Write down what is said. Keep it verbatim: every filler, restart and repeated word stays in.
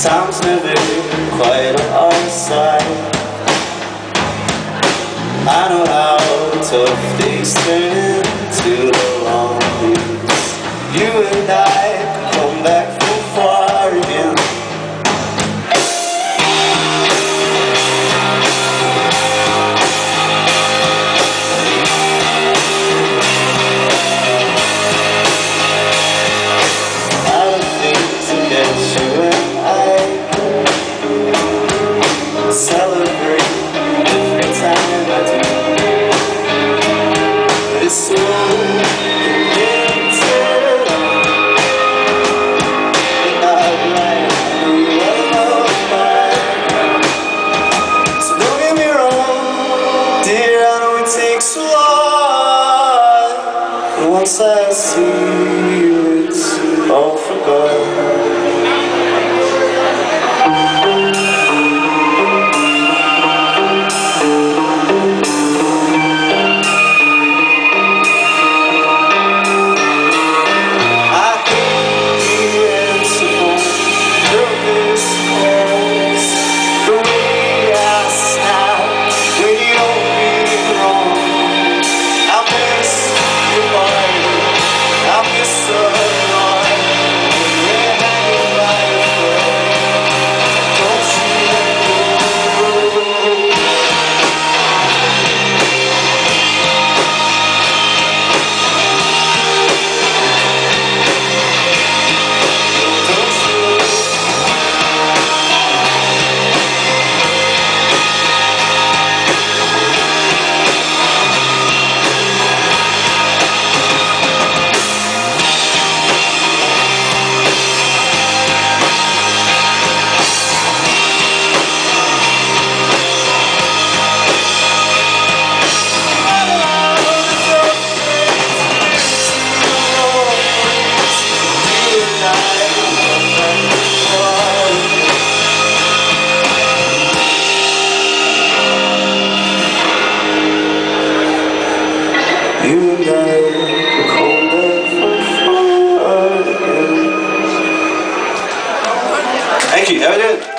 Time's never quite on our side. I know how tough days turn into the long weeks. You and I come back from far again. Celebrate every time I do. It's so bitter, but not like you ever find. So don't get me wrong, dear, I know it takes a lot, but once I see you, it's all forgotten. You and I come back from far again. Thank you, have a good